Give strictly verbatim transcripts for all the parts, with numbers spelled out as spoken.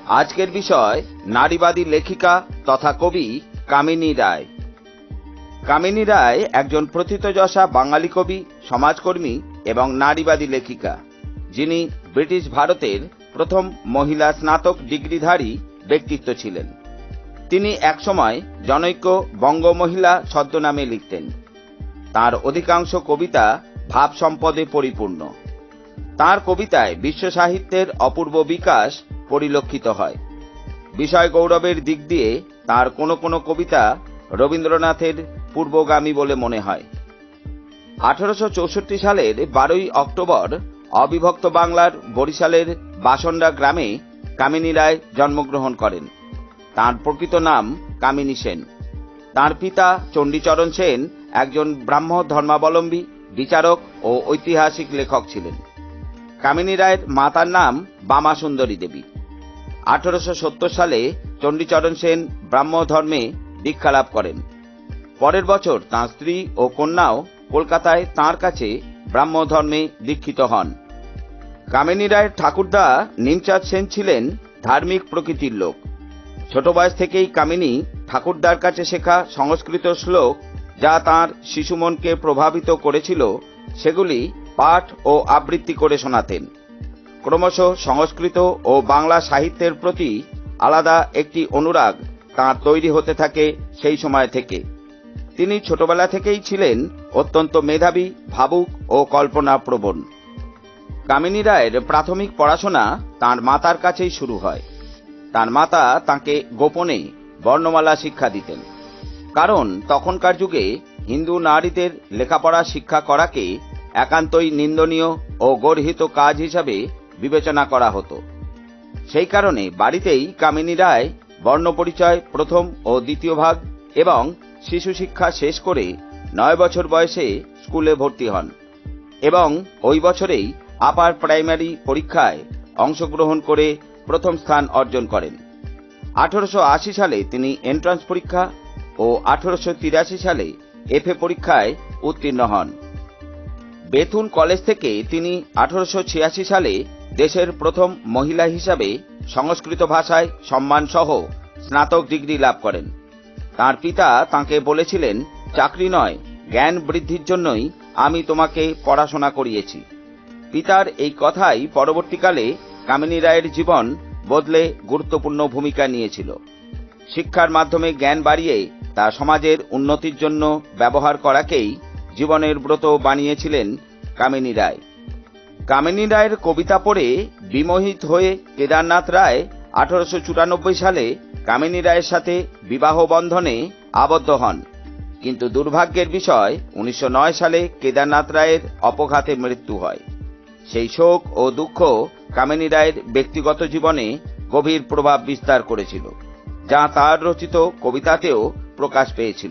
আজকের বিষয় নারীবাদী লেখিকা তথা কবি কামিনী রায়। কামিনী রায় একজন প্রথিতযশা বাঙালি কবি, সমাজকর্মী এবং নারীবাদী লেখিকা, যিনি ব্রিটিশ ভারতের প্রথম মহিলা স্নাতক ডিগ্রিধারী ব্যক্তিত্ব ছিলেন। তিনি একসময় জনৈক বঙ্গমহিলা ছদ্মনামে লিখতেন। তার অধিকাংশ কবিতা ভাব সম্পদে পরিপূর্ণ। তার কবিতায় বিশ্ব সাহিত্যের অপূর্ব বিকাশ পরিলক্ষিত হয়। বিষয় গৌরবের দিক দিয়ে তার কোনো কোনো কবিতা রবীন্দ্রনাথের পূর্বগামী বলে মনে হয়। আঠারোশো চৌষট্টি সালের বারোই অক্টোবর অবিভক্ত বাংলার বরিশালের বাসন্ডা গ্রামে কামিনী রায় জন্মগ্রহণ করেন। তাঁর প্রকৃত নাম কামিনী সেন। তাঁর পিতা চণ্ডীচরণ সেন একজন ব্রাহ্ম ধর্মাবলম্বী বিচারক ও ঐতিহাসিক লেখক ছিলেন। কামিনী রায়ের মাতার নাম বামা সুন্দরী দেবী। আঠারোশো সত্তর সালে চণ্ডীচরণ সেন ব্রাহ্ম ধর্মে দীক্ষালাভ করেন। পরের বছর তাঁর স্ত্রী ও কন্যাও কলকাতায় তাঁর কাছে ব্রাহ্ম ধর্মে দীক্ষিত হন। কামিনী রায়ের ঠাকুরদা নিমচাঁদ সেন ছিলেন ধার্মিক প্রকৃতির লোক। ছোট বয়স থেকেই কামিনী ঠাকুরদার কাছে শেখা সংস্কৃত শ্লোক, যা তাঁর শিশুমনকে প্রভাবিত করেছিল, সেগুলি পাঠ ও আবৃত্তি করে শোনাতেন। ক্রমশ সংস্কৃত ও বাংলা সাহিত্যের প্রতি আলাদা একটি অনুরাগ তাঁর তৈরি হতে থাকে। সেই সময় থেকে তিনি ছোটবেলা থেকেই ছিলেন অত্যন্ত মেধাবী, ভাবুক ও কল্পনাপ্রবণ। কামিনী রায়ের প্রাথমিক পড়াশোনা তাঁর মাতার কাছেই শুরু হয়। তাঁর মাতা তাঁকে গোপনে বর্ণমালা শিক্ষা দিতেন, কারণ তখনকার যুগে হিন্দু নারীদের লেখাপড়া শিক্ষা করাকে একান্তই নিন্দনীয় ও গর্হিত কাজ হিসাবে বিবেচনা করা হতো। সেই কারণে বাড়িতেই কামিনী রায় বর্ণপরিচয় প্রথম ও দ্বিতীয় ভাগ এবং শিশু শিক্ষা শেষ করে নয় বছর বয়সে স্কুলে ভর্তি হন এবং ওই বছরেই আপার প্রাইমারি পরীক্ষায় অংশগ্রহণ করে প্রথম স্থান অর্জন করেন। আঠারোশো আশি সালে তিনি এন্ট্রান্স পরীক্ষা ও আঠারোশো তিরাশি সালে এফএ পরীক্ষায় উত্তীর্ণ হন। বেথুন কলেজ থেকে তিনি আঠারোশো ছিয়াশি সালে দেশের প্রথম মহিলা হিসাবে সংস্কৃত ভাষায় সম্মানসহ স্নাতক ডিগ্রি লাভ করেন। তাঁর পিতা তাঁকে বলেছিলেন, চাকরি নয়, জ্ঞান বৃদ্ধির জন্যই আমি তোমাকে পড়াশোনা করিয়েছি। পিতার এই কথাই পরবর্তীকালে কামিনী রায়ের জীবন বদলে গুরুত্বপূর্ণ ভূমিকা নিয়েছিল। শিক্ষার মাধ্যমে জ্ঞান বাড়িয়ে তা সমাজের উন্নতির জন্য ব্যবহার করাকেই জীবনের ব্রত বানিয়েছিলেন কামিনী রায়। কামিনী রায়ের কবিতা পড়ে বিমোহিত হয়ে কেদারনাথ রায় আঠারোশো চুরানব্বই সালে কামিনী রায়ের সাথে বিবাহ বন্ধনে আবদ্ধ হন। কিন্তু দুর্ভাগ্যের বিষয়, উনিশশো নয় সালে কেদারনাথ রায়ের অপঘাতে মৃত্যু হয়। সেই শোক ও দুঃখ কামিনী রায়ের ব্যক্তিগত জীবনে গভীর প্রভাব বিস্তার করেছিল, যা তার রচিত কবিতাতেও প্রকাশ পেয়েছিল।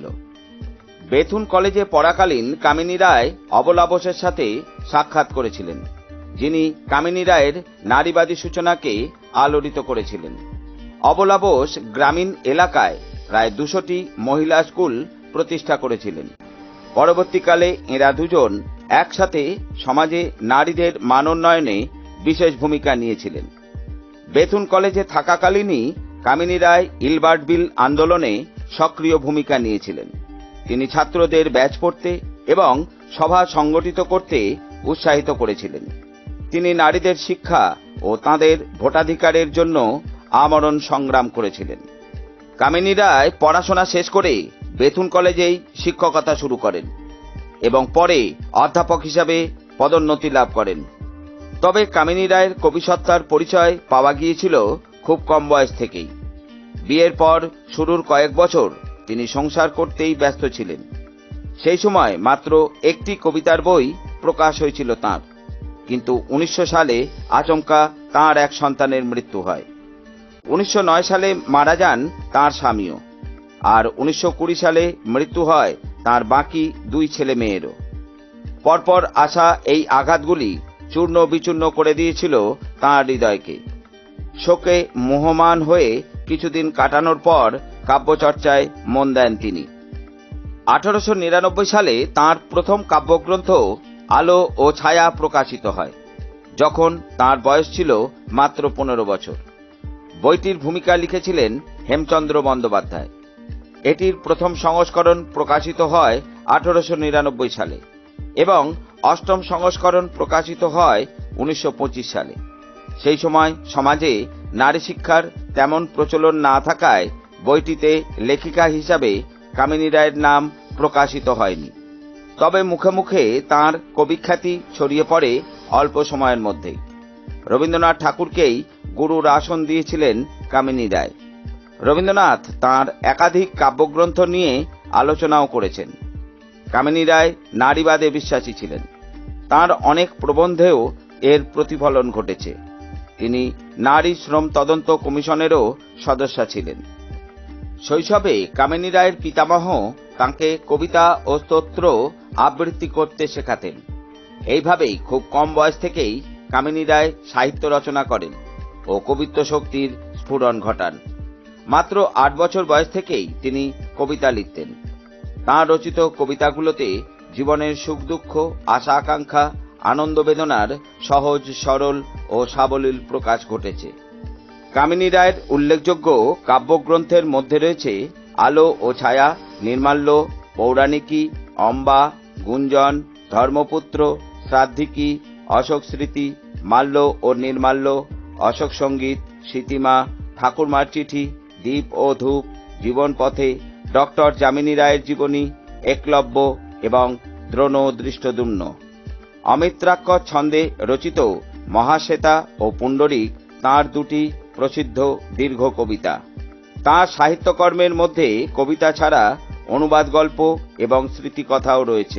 বেথুন কলেজে পড়াকালীন কামিনী রায় অবলা বোসের সাথে সাক্ষাৎ করেছিলেন, যিনি কামিনী রায়ের নারীবাদী সূচনাকে আলোড়িত করেছিলেন। অবলা বোস গ্রামীণ এলাকায় প্রায় দুশোটি মহিলা স্কুল প্রতিষ্ঠা করেছিলেন। পরবর্তীকালে এঁরা দুজন একসাথে সমাজে নারীদের মানোন্নয়নে বিশেষ ভূমিকা নিয়েছিলেন। বেথুন কলেজে থাকাকালীনই কামিনী রায় ইলবার্ট বিল আন্দোলনে সক্রিয় ভূমিকা নিয়েছিলেন। তিনি ছাত্রদের ব্যাচ পড়তে এবং সভা সংগঠিত করতে উৎসাহিত করেছিলেন। তিনি নারীদের শিক্ষা ও তাঁদের ভোটাধিকারের জন্য আমরণ সংগ্রাম করেছিলেন। কামিনী রায় পড়াশোনা শেষ করে বেথুন কলেজেই শিক্ষকতা শুরু করেন এবং পরে অধ্যাপক হিসাবে পদোন্নতি লাভ করেন। তবে কামিনী রায়ের কবিসত্তার পরিচয় পাওয়া গিয়েছিল খুব কম বয়স থেকেই। বিয়ের পর শুরুর কয়েক বছর তিনি সংসার করতেই ব্যস্ত ছিলেন। সেই সময় মাত্র একটি কবিতার বই প্রকাশ হয়েছিল তাঁর, কিন্তু উনিশশো সালে আচমকা তাঁর এক সন্তানের মৃত্যু হয়। উনিশশো নয় সালে মারা যান তাঁর স্বামীও, আর উনিশশো কুড়ি সালে মৃত্যু হয় তাঁর বাকি দুই ছেলে মেয়েরও। পরপর আসা এই আঘাতগুলি চূর্ণ বিচূর্ণ করে দিয়েছিল তাঁর হৃদয়কে। শোকে মোহমান হয়ে কিছুদিন কাটানোর পর কাব্যচর্চায় মন দেন তিনি। আঠারোশো নিরানব্বই সালে তাঁর প্রথম কাব্যগ্রন্থ আলো ও ছায়া প্রকাশিত হয়, যখন তাঁর বয়স ছিল মাত্র পনেরো বছর। বইটির ভূমিকা লিখেছিলেন হেমচন্দ্র বন্দ্যোপাধ্যায়। এটির প্রথম সংস্করণ প্রকাশিত হয় আঠারোশো নিরানব্বই সালে এবং অষ্টম সংস্করণ প্রকাশিত হয় উনিশশো পঁচিশ সালে। সেই সময় সমাজে নারী শিক্ষার তেমন প্রচলন না থাকায় বইটিতে লেখিকা হিসাবে কামিনী রায়ের নাম প্রকাশিত হয়নি। তবে মুখে মুখে তাঁর কবিখ্যাতি ছড়িয়ে পড়ে অল্প সময়ের মধ্যেই। রবীন্দ্রনাথ ঠাকুরকেই গুরুর আসন দিয়েছিলেন কামিনী রায়। রবীন্দ্রনাথ তাঁর একাধিক কাব্যগ্রন্থ নিয়ে আলোচনাও করেছেন। কামিনী রায় নারীবাদে বিশ্বাসী ছিলেন। তাঁর অনেক প্রবন্ধেও এর প্রতিফলন ঘটেছে। তিনি নারী শ্রম তদন্ত কমিশনেরও সদস্য ছিলেন। শৈশবে কামিনী রায়ের পিতামহ তাঁকে কবিতা ও স্তোত্র আবৃত্তি করতে শেখাতেন। এইভাবেই খুব কম বয়স থেকেই কামিনী রায় সাহিত্য রচনা করেন ও কবিত্ব শক্তির স্ফুরণ ঘটান। মাত্র আট বছর বয়স থেকেই তিনি কবিতা লিখতেন। তাঁর রচিত কবিতাগুলোতে জীবনের সুখ দুঃখ, আশা আকাঙ্ক্ষা, আনন্দ বেদনার সহজ সরল ও সাবলীল প্রকাশ ঘটেছে। কামিনী রায়ের উল্লেখযোগ্য কাব্যগ্রন্থের মধ্যে রয়েছে আলো ও ছায়া, নির্মাল্য, পৌরাণিকী, অম্বা, গুঞ্জন, ধর্মপুত্র, শ্রাদ্ধিকী, অশোক স্মৃতি, মাল্য ও নির্মাল্য, অশোক সঙ্গীত, স্মৃতিমা, ঠাকুরমার চিঠি, দীপ ও ধূপ, জীবন পথে, ডক্টর যামিনী রায়ের জীবনী, একলব্য এবং দ্রোণ দৃষ্টদ্যুম্ন। অমিত্রাক্ষর ছন্দে রচিত মহাশ্বেতা ও পুণ্ডরিক তাঁর দুটি প্রসিদ্ধ দীর্ঘ কবিতা। তাঁর সাহিত্যকর্মের মধ্যে কবিতা ছাড়া অনুবাদ গল্প এবং স্মৃতিকথাও রয়েছে।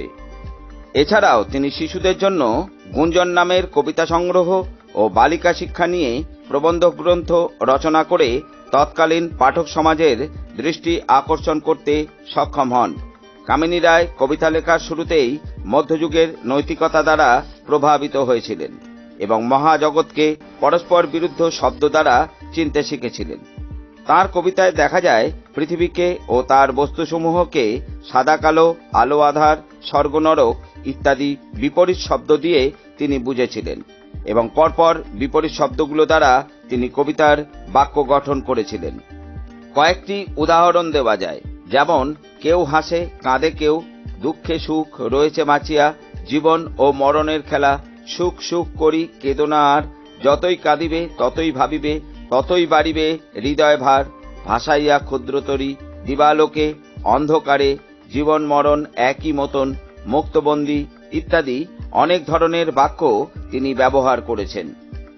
এছাড়াও তিনি শিশুদের জন্য গুঞ্জন নামের কবিতা সংগ্রহ ও বালিকা শিক্ষা নিয়ে প্রবন্ধ গ্রন্থ রচনা করে তৎকালীন পাঠক সমাজের দৃষ্টি আকর্ষণ করতে সক্ষম হন। কামিনী রায় কবিতা লেখার শুরুতেই মধ্যযুগের নৈতিকতা দ্বারা প্রভাবিত হয়েছিলেন এবং মহাজগৎকে পরস্পর বিরুদ্ধ শব্দ দ্বারা চিনতে শিখেছিলেন। তাঁর কবিতায় দেখা যায় পৃথিবীকে ও তার বস্তুসমূহকে সাদা কালো, আলো আধার, স্বর্গ নরক ইত্যাদি বিপরীত শব্দ দিয়ে তিনি বুঝেছিলেন এবং পরপর বিপরীত শব্দগুলো দ্বারা তিনি কবিতার বাক্য গঠন করেছিলেন। কয়েকটি উদাহরণ দেওয়া যায়, যেমন কেউ হাসে কাঁদে কেউ, দুঃখে সুখ রয়েছে মাচিয়া, জীবন ও মরণের খেলা, সুখ সুখ করি কেদনা আর, যতই কাঁদিবে ততই ভাবিবে, ততই বাড়িবে হৃদয় ভার, ভাসাইয়া ক্ষুদ্রতরী দিবালোকে, অন্ধকারে, জীবন মরণ একই মতন, মুক্তবন্দী ইত্যাদি অনেক ধরনের বাক্য তিনি ব্যবহার করেছেন।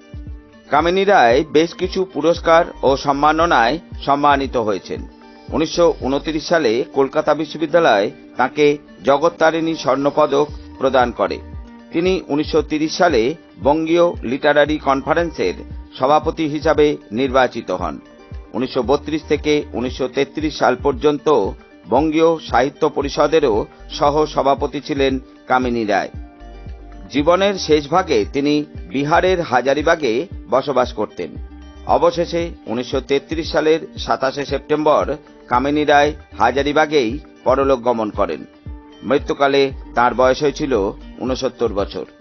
কামিনী রায় বেশ কিছু পুরস্কার ও সম্মাননায় সম্মানিত হয়েছেন। উনিশশো উনত্রিশ সালে কলকাতা বিশ্ববিদ্যালয় তাঁকে জগত্তারিণী স্বর্ণপদক প্রদান করে। তিনি উনিশশো তিরিশ সালে বঙ্গীয় লিটারারি কনফারেন্সের সভাপতি হিসাবে নির্বাচিত হন। উনিশশো বত্রিশ থেকে উনিশশো তেত্রিশ সাল পর্যন্ত বঙ্গীয় সাহিত্য পরিষদেরও সহ সভাপতি ছিলেন কামিনী রায়। জীবনের শেষ ভাগে তিনি বিহারের হাজারিবাগে বসবাস করতেন। অবশেষে উনিশশো তেত্রিশ সালের সাতাশে সেপ্টেম্বর কামিনী রায় হাজারিবাগেই পরলোক গমন করেন। মৃত্যুকালে তাঁর বয়স হয়েছিল ঊনসত্তর বছর।